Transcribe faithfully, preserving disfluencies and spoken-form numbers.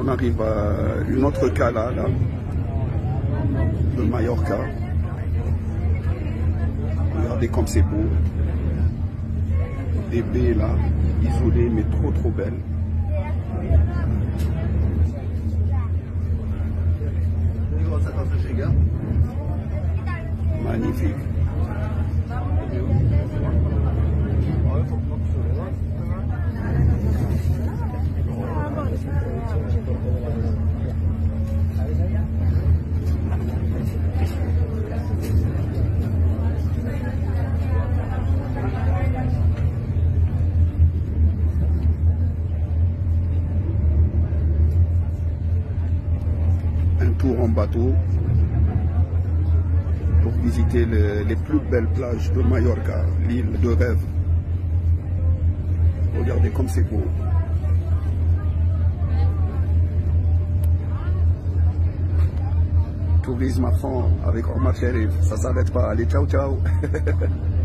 on arrive à une autre cala là, de Mallorca. Regardez comme c'est beau. Des baies là, isolées mais trop trop belles. Magnifique. Un tour en bateau pour visiter les, les plus belles plages de Mallorca, l'île de rêve. Regardez comme c'est beau. Tourisme à fond avec Omar Sherif, ça s'arrête pas. Allez, ciao ciao.